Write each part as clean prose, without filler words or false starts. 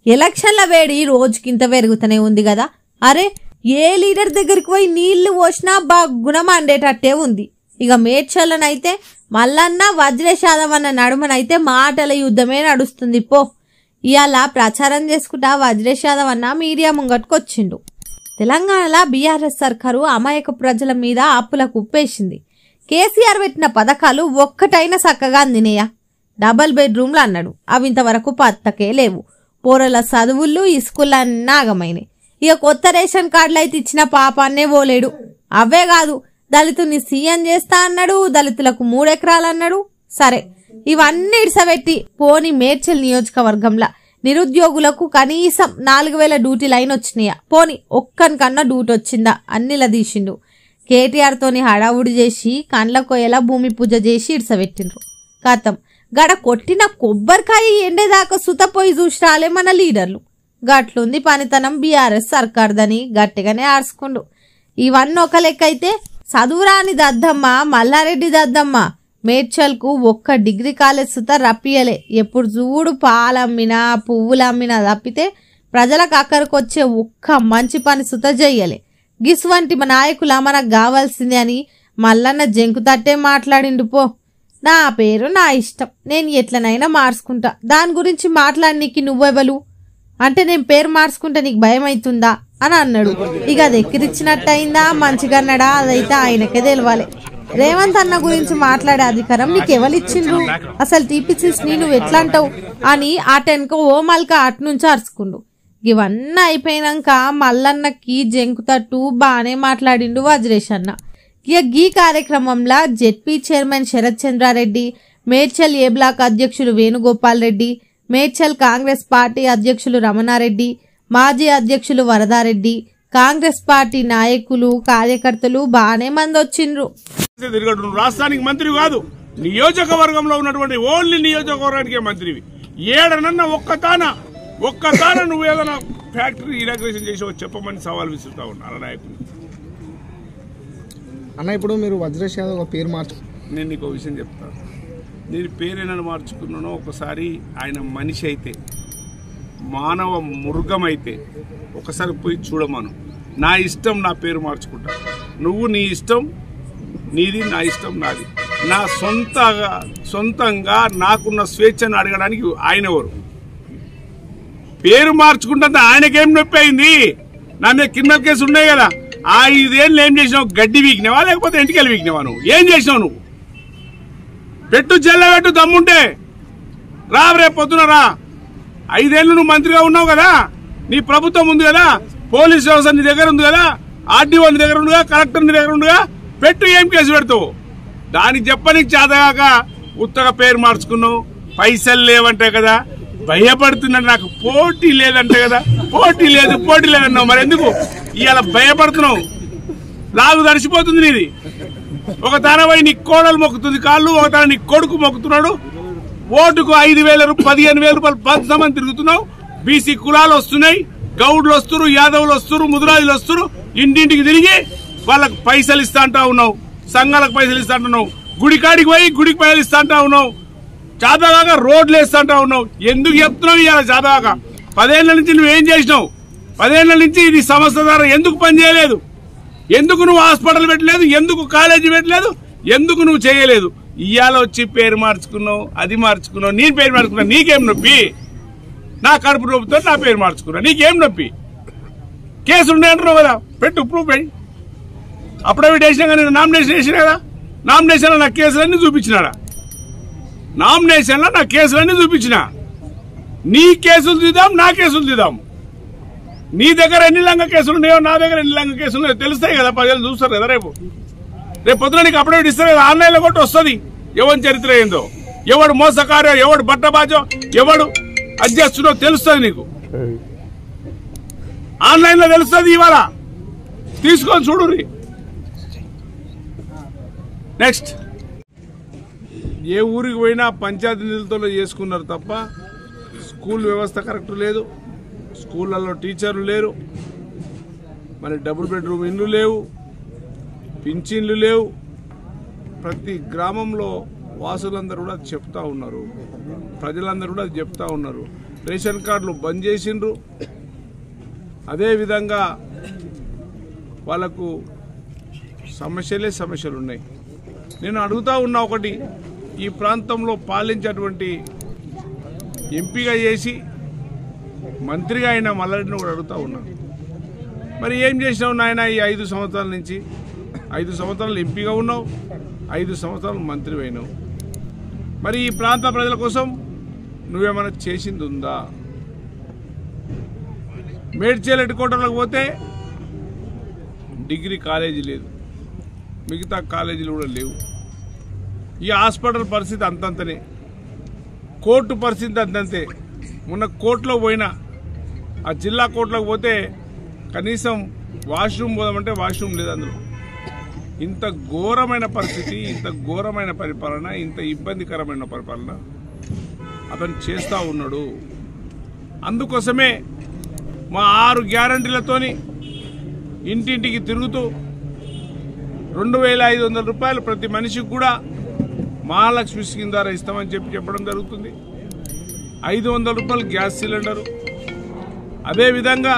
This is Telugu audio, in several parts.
ఎలక్షన్ల వేడి రోజుకింత పెరుగుతూనే ఉంది కదా. అరే ఏ లీడర్ దగ్గరికి పోయి నీళ్లు పోసినా బాగుణ మండేటట్టే ఉంది. ఇక మేడ్చల్లనైతే మల్లన్న వజ్రేష్ యాదవ్ అన్న నడుమనైతే మాటల యుద్ధమే నడుస్తుంది. పో ఇవాళ ప్రచారం చేసుకుంటా వజ్రేష్ యాదవ్ అన్న మీడియా ముంగట్టుకొచ్చిండు. తెలంగాణలో బీఆర్ఎస్ సర్కారు అమాయక ప్రజల మీద అప్పులకు ఉప్పేసింది. కేసీఆర్ పెట్టిన పథకాలు ఒక్కటైనా చక్కగా అందినేయా? డబల్ బెడ్రూమ్లు అన్నాడు, అవి ఇంతవరకు పత్తకే లేవు. పోరల చదువులు ఇస్కూళ్ళన్నీ ఆగమైనాయి. ఇక కొత్త రేషన్ కార్డులు అయితే ఇచ్చిన పాపాన్నే పోలేడు. అవే కాదు, దళితుని సీఎం చేస్తా అన్నాడు, దళితులకు 3 ఎకరాలు అన్నాడు. సరే ఇవన్నీ ఇడిసబెట్టి పోని మేడ్చల్ నియోజకవర్గంలో నిరుద్యోగులకు కనీసం 4000 డ్యూటీ లైన్ వచ్చినాయా? పోని ఒక్కనికన్నా డ్యూటీ వచ్చిందా? అన్నిలా తీసిండు. కేటీఆర్ తోని హడావుడి చేసి కండ్ల కొయ్యలా భూమి పూజ చేసి ఇడిసబెట్టిండ్రు. కథం గడ కొట్టిన కొబ్బరికాయ ఎండేదాకా సుతపోయి చూసి రాలే మన లీడర్లు. గట్లుంది పనితనం బీఆర్ఎస్ సర్కార్దని గట్టిగానే ఆర్చుకుండు. ఇవన్నీ ఒక లెక్క అయితే చదువురాని దద్దమ్మ మల్లారెడ్డి దద్దమ్మ మేడ్చల్కు ఒక్క డిగ్రీ కాలేజ్ సుత రప్పియలే. ఎప్పుడు చూడు పాలమ్మినా పువ్వులమ్మినా తప్పితే ప్రజలకు అక్కడికొచ్చే ఒక్క మంచి పని సుత చెయ్యలే. గిసువంటి మా నాయకుల మనకు కావాల్సింది అని మల్లన్న జంకుతట్టే మాట్లాడిండు. పో నా పేరు నా ఇష్టం, నేను ఎట్లనైనా మార్చుకుంటా, దాని గురించి మాట్లాడనీకి నువ్వెవలు అంటే నేను పేరు మార్చుకుంటే నీకు భయం అవుతుందా అని అన్నాడు. ఇక అది ఎక్కిరిచ్చినట్టయిందా మంచిగా అన్నాడా అదైతే ఆయనకే తెలవాలి. రేవంత్ అన్న గురించి మాట్లాడే అధికారం నీకెవరిచ్చిండ్రు? అసలు టీపీసీని నువ్వు ఎట్లా అంటావు అని ఆటెనక ఓ మల్క అటు నుంచి అరుచుకుండు. ఇవన్నీ అయిపోయినాక మల్లన్నకి జంకుతట్టు బానే మాట్లాడిండు వజ్రేష్ అన్న. ఇక ఈ కార్యక్రమంలో ZP chairman Sharath Chandra Reddy, Medchal A block అధ్యక్షులు వేణుగోపాల్ రెడ్డి, మేడ్చల్ కాంగ్రెస్ పార్టీ అధ్యక్షులు రమణారెడ్డి, మాజీ అధ్యక్షులు వరదారెడ్డి, కాంగ్రెస్ పార్టీ నాయకులు కార్యకర్తలు బానే మంది వచ్చిండ్రు. రాష్ట్రానికి మంత్రి కాదు, నియోజకవర్గంలో ఉన్నటువంటి ఓన్లీ నియోజకవర్గానికే మంత్రివి. ఏడనన్నా ఒక్కతాన నువ్వు ఏదైనా ఫ్యాక్టరీ ఇనాగ్రేషన్ చేసి చెప్పమని సవాల్ విసురుతా ఉన్నారు నాయకులు. అన్న ఇప్పుడు మీరు వజ్రేష్ యాదవ్ పేరు నేను నీకు ఒక విషయం చెప్తాను. నేను పేరేనని మార్చుకున్నానో ఒకసారి ఆయన మనిషి అయితే మానవ మృగం అయితే ఒకసారి పోయి చూడమాను. నా ఇష్టం నా పేరు మార్చుకుంటా, నువ్వు నీ ఇష్టం నీది, నా ఇష్టం నాది. నా సొంతంగా నాకున్న స్వేచ్ఛను అడగడానికి ఆయన ఎవరు? పేరు మార్చుకుంటే ఆయనకేం నొప్పి అయింది? నా మీద క్రిమినల్ కేసు ఉన్నాయి కదా, 5 ఏళ్ళు ఏం చేసినావు? గడ్డి వీకినావా లేకపోతే ఇంటికెళ్ళి వీకినావా? నువ్వు ఏం చేసినావు? నువ్వు పెట్టు జల్ల పెట్టు, దమ్ముంటే రా, రేపు పొద్దున రా. 5 ఏళ్ళు నువ్వు మంత్రిగా ఉన్నావు కదా, నీ ప్రభుత్వం ఉంది కదా, పోలీస్ వ్యవస్థ నీ దగ్గర ఉంది కదా, ఆర్డీఓ నీ దగ్గర ఉందిగా, కలెక్టర్ నీ దగ్గర ఉందిగా, పెట్టు. ఏం కేసు పెడతావు? దానికి చెప్పనికి చేతగాక ఉత్తగా పేరు మార్చుకున్నావు. పైసలు లేవంటే కదా భయపడుతున్నాడు. నాకు పోటీ లేదంటే కదా, పోటీ లేదన్నావు. మరి ఎందుకు ఇవాళ భయపడుతున్నావు? లాగు తడిసిపోతుంది నీది. ఒక తనపై నీ కోడలు మొక్కుతుంది కాళ్ళు, ఒక తన నీ కొడుకు మొక్కుతున్నాడు. ఓటుకు 5,000 15,000 రూపాయలు పంచమని తిరుగుతున్నావు. బీసీ కులాలు వస్తున్నాయి, గౌడ్లు వస్తురు, యాదవులు వస్తురు, ముదురాజులు వస్తురు. ఇంటింటికి తిరిగి వాళ్ళకు పైసలు ఇస్తా అంటా ఉన్నావు, సంఘాలకు పైసలు ఇస్తా అంటున్నావు, గుడికాడికి పోయి గుడికి పైసలు ఇస్తా అంటా ఉన్నావు, చాతగాక రోడ్లు వేస్తా అంటా ఉన్నావు. ఎందుకు చెప్తున్నావు ఇవాళ చాతగాక? 10 ఏళ్ల నుంచి నువ్వేం చేసినావు? 10 ఏళ్ల నుంచి ఇది సంస్థ ద్వారా ఎందుకు పనిచేయలేదు? ఎందుకు నువ్వు హాస్పిటల్ పెట్టలేదు? ఎందుకు కాలేజీ పెట్టలేదు? ఎందుకు నువ్వు చేయలేదు? ఇవాళ వచ్చి పేరు మార్చుకున్నావు, అది మార్చుకున్నావు. నేను పేరు మార్చుకున్నా, నీకేం నొప్పి? నా కడుపు నొప్పితో నా పేరు మార్చుకున్నా, నీకేం నొప్పి? కేసులు ఉన్నాయంటున్నావు కదా, పెట్టు, ప్రూఫ్ అయ్యి. అప్పుడేవిట్ వేసినా కానీ నామినేషన్ వేసినా కదా, నామినేషన్లో నా కేసులన్నీ చూపించినాడా? నామినేషన్లో నా కేసులన్నీ చూపించిన. నీ కేసులు తీద్దాం, నా కేసులు తీద్దాం. నీ దగ్గర ఎన్ని లంగ కేసులు ఉన్నాయో, నా దగ్గర ఎన్ని లంగ కేసులు ఉన్నాయో తెలుస్తాయి కదా, ప్రజలు చూస్తారు కదా. రేపు పొద్దున నీకు అప్డేట్ ఇస్తారు కదా, ఆన్లైన్లో కొట్టి వస్తుంది ఎవరి చరిత్ర ఏందో, ఎవడు మోసకారో, ఎవడు బట్టబాజో, ఎవడు అడ్జస్టునో తెలుస్తుంది నీకు. ఆన్లైన్లో తెలుస్తుంది. ఇవాళ తీసుకొని చూడు. నెక్స్ట్ ఏ ఊరికి పోయినా పంచాయతీ నిధులతో చేసుకున్నారు తప్ప స్కూల్ వ్యవస్థ కరెక్ట్ లేదు, స్కూళ్ళల్లో టీచర్లు లేరు, మరి డబుల్ బెడ్రూమ్ ఇండ్లు లేవు, పింఛన్లు లేవు. ప్రతి గ్రామంలో వాసులందరూ కూడా చెప్తా ఉన్నారు, ప్రజలందరూ కూడా చెప్తా ఉన్నారు. రేషన్ కార్డులు బంద్ చేసిండ్రు. అదేవిధంగా వాళ్ళకు సమస్యలు ఉన్నాయి. నేను అడుగుతా ఉన్నా ఒకటి, ఈ ప్రాంతంలో పాలించేటువంటి ఎంపీగా చేసి మంత్రిగా అయిన మల్లారెడ్డిని కూడా అడుగుతా ఉన్నా, మరి ఏం చేసినావు నాయన ఈ 5 సంవత్సరాల నుంచి? 5 సంవత్సరాలు ఎంపీగా ఉన్నావు, 5 సంవత్సరాలు మంత్రి అయినావు. మరి ఈ ప్రాంత ప్రజల కోసం నువ్వేమైనా చేసింది ఉందా? మేడ్చల్ హెడ్ క్వార్టర్లకు పోతే డిగ్రీ కాలేజీ లేదు, మిగతా కాలేజీలు కూడా లేవు. ఈ హాస్పిటల్ పరిస్థితి అంతంతనే, కోర్టు పరిస్థితి అంతంతే. మొన్న కోర్టులో పోయినా, ఆ జిల్లా కోర్టులోకి పోతే కనీసం వాష్రూమ్ పోదామంటే వాష్రూమ్ లేదు అందులో. ఇంత ఘోరమైన పరిస్థితి, ఇంత ఘోరమైన పరిపాలన, ఇంత ఇబ్బందికరమైన పరిపాలన అతను చేస్తూ ఉన్నాడు. అందుకోసమే మా 6 గ్యారంటీలతోని ఇంటింటికి తిరుగుతూ 2500 రూపాయలు ప్రతి మనిషికి కూడా మహాలక్ష్మి స్కీమ్ ద్వారా ఇస్తామని చెప్పడం జరుగుతుంది. 500 రూపాయలు గ్యాస్ సిలిండరు. అదేవిధంగా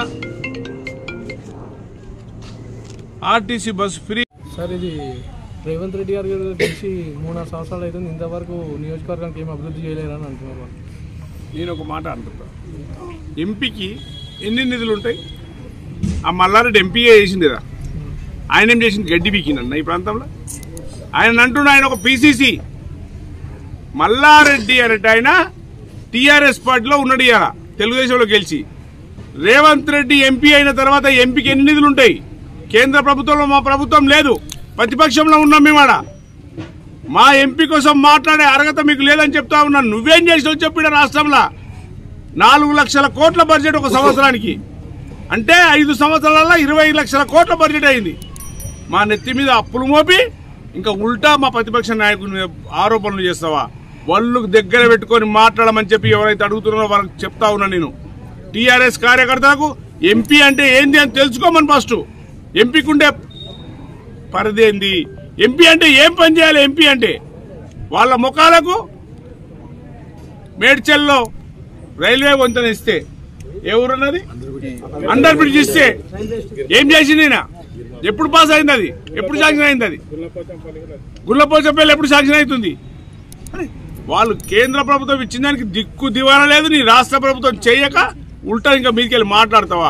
ఆర్టీసీ బస్సు ఫ్రీ. సార్, ఇది రేవంత్ రెడ్డి గారు తెలిసి 3-4 సంవత్సరాలు అవుతుంది, ఇంతవరకు నియోజకవర్గానికి ఏం అభివృద్ధి చేయలేరని అంటున్నారు. నేను ఒక మాట అంటున్నా, ఎంపీకి ఎన్ని నిధులు ఉంటాయి? ఆ మల్లారెడ్డి ఎంపీగా చేసింది కదా, ఆయన ఏం చేసింది? గడ్డి బీకిందన్న ఈ ప్రాంతంలో. ఆయన అంటున్నా, ఆయన ఒక పీసీసీ. మల్లారెడ్డి అనేట ఆయన టీఆర్ఎస్ పార్టీలో ఉన్నాడు, ఇవాళ తెలుగుదేశంలో గెలిచి. రేవంత్ రెడ్డి ఎంపీ అయిన తర్వాత ఎంపీకి ఎన్ని నిధులు ఉంటాయి? కేంద్ర ప్రభుత్వంలో మా ప్రభుత్వం లేదు, ప్రతిపక్షంలో ఉన్నాం మేమాడ. మా ఎంపీ కోసం మాట్లాడే అర్హత మీకు లేదని చెప్తా ఉన్నాను. నువ్వేం చేసినావు చెప్పిన రాష్ట్రంలో 4 లక్షల కోట్ల బడ్జెట్ ఒక సంవత్సరానికి, అంటే 5 సంవత్సరాలలో 20 లక్షల కోట్ల బడ్జెట్ అయింది. మా నెత్తి మీద అప్పులు మోపి ఇంకా ఉల్టా మా ప్రతిపక్ష నాయకుని ఆరోపణలు చేస్తావా? వాళ్ళు దగ్గర పెట్టుకొని మాట్లాడమని చెప్పి ఎవరైతే అడుగుతున్నారో వాళ్ళకి చెప్తా ఉన్నా నేను. టీఆర్ఎస్ కార్యకర్తలకు ఎంపీ అంటే ఏంది అని తెలుసుకోమని ఫస్ట్. ఎంపీకి ఉండే పరిధి ఏంది? ఎంపీ అంటే ఏం పని చేయాలి? ఎంపీ అంటే వాళ్ళ ముఖాలకు మేడ్చల్లో రైల్వే వంతెన ఇస్తే ఎవరున్నది? అండర్ బ్రిడ్జ్ ఇస్తే ఏం చేసింది? ఎప్పుడు పాస్ అయింది? అది ఎప్పుడు శాంక్షన్ అయింది? అది గుల్లపోచపల్లి ఎప్పుడు శాంక్షన్ అవుతుంది? వాళ్ళు కేంద్ర ప్రభుత్వం ఇచ్చిన దానికి దిక్కు దివానా లేదు. నీ రాష్ట్ర ప్రభుత్వం చేయక ఉల్టా ఇంకా మీదికెళ్ళి మాట్లాడతావా?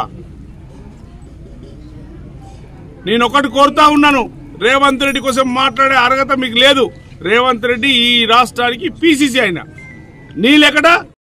నేను ఒకటి కోరుతా ఉన్నాను, రేవంత్ రెడ్డి కోసం మాట్లాడే అర్హత మీకు లేదు. రేవంత్ రెడ్డి ఈ రాష్ట్రానికి పీసీసీ అయినా నీ లెక్కట